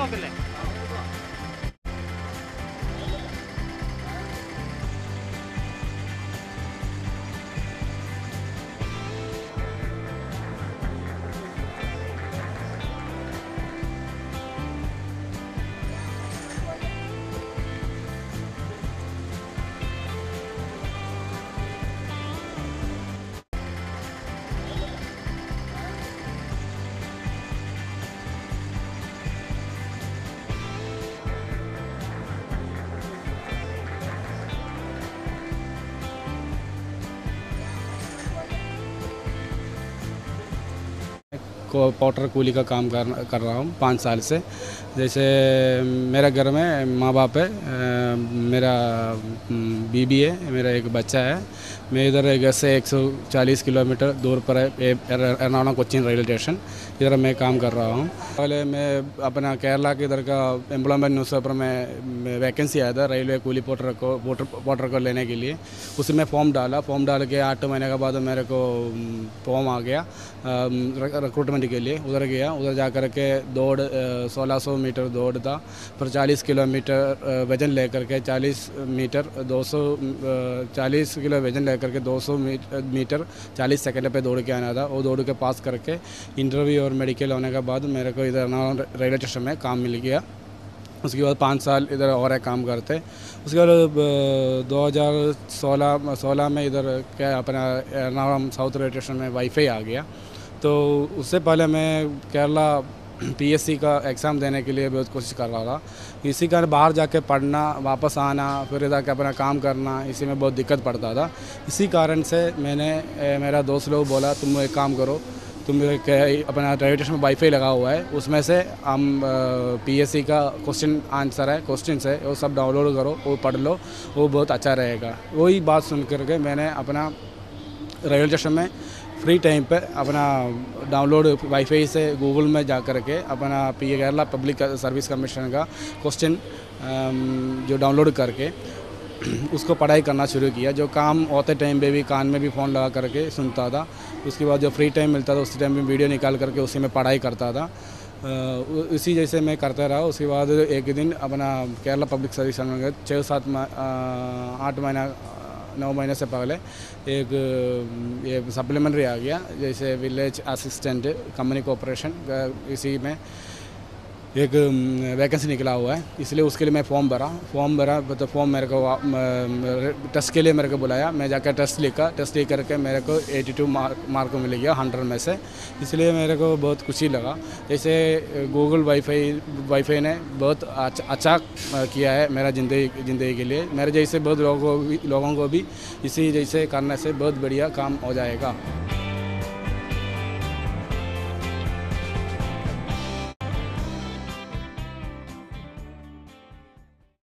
ಹೋಗಲ್ಲ Potter coolie का काम कर रहा हूँ 5 साल से। जैसे मेरा घर में माँ बाप है, मेरा बीबी है, मेरा एक बच्चा है। मैं इधर घर से 140 किलोमीटर दूर पर है एर्नाकुलम कोच्चिन रेलवे स्टेशन, इधर मैं काम कर रहा हूँ। पहले मैं अपना केरला के इधर का एम्प्लॉयमेंट न्यूज़पेपर में वैकेंसी आया था रेलवे कूली पोटर को लेने के लिए। उसमें फॉर्म डाल के 8 महीने के बाद मेरे को फॉर्म आ गया रिक्रूटमेंट के लिए। उधर गया, उधर जा कर के दौड़ 1600 मीटर दौड़ था, पर 40 किलोमीटर वज़न लेकर के 40 किलो वज़न लेकर के 200 मीटर 40 सेकंड पे दौड़ के आना था। वो दौड़ के पास करके इंटरव्यू और मेडिकल होने के बाद मेरे को इधर रेलवे स्टेशन में काम मिल गया। उसके बाद 5 साल इधर और काम करते। उसके बाद 2016 में इधर क्या अपना एर्नाकुलम साउथ रेलवे स्टेशन में वाईफाई आ गया। तो उससे पहले मैं केरला पीएससी का एग्ज़ाम देने के लिए बहुत कोशिश कर रहा था। इसी कारण बाहर जाके पढ़ना, वापस आना, फिर इधर के अपना काम करना, इसी में बहुत दिक्कत पड़ता था। इसी कारण से मेरा दोस्त लोग बोला तुम एक काम करो, तुम अपना रेलवे स्टेशन में वाईफाई लगा हुआ है, उसमें से हम पीएससी का क्वेश्चन है वो सब डाउनलोड करो, वो पढ़ लो, वो बहुत अच्छा रहेगा। वही बात सुन करके मैंने अपना रेलवे स्टेशन में फ्री टाइम पे अपना डाउनलोड वाईफाई से गूगल में जा कर के अपना केरला पब्लिक सर्विस कमीशन का क्वेश्चन जो डाउनलोड करके उसको पढ़ाई करना शुरू किया। जो काम होते टाइम पे भी कान में भी फ़ोन लगा करके सुनता था। उसके बाद जो फ्री टाइम मिलता था उसी टाइम में वीडियो निकाल करके उसी में पढ़ाई करता था। इसी जैसे मैं करता रहा। उसके बाद एक दिन अपना केरला पब्लिक सर्विस 9 महीने से पहले एक ये सप्लीमेंट्री आ गया, जैसे विलेज असिस्टेंट कंपनी कोऑपरेशन, इसी में एक वैकेंसी निकला हुआ है, इसलिए उसके लिए मैं फॉर्म भरा। तो फॉर्म मेरे को टेस्ट के लिए मेरे को बुलाया। मैं जाकर टेस्ट लिख करके मेरे को 82 मार्क मिल गया 100 में से। इसलिए मेरे को बहुत खुशी लगा। जैसे गूगल वाईफाई ने बहुत अच्छा किया है मेरा ज़िंदगी के लिए। मेरे जैसे बहुत लोगों को भी इसी जैसे करने से बहुत बढ़िया काम हो जाएगा।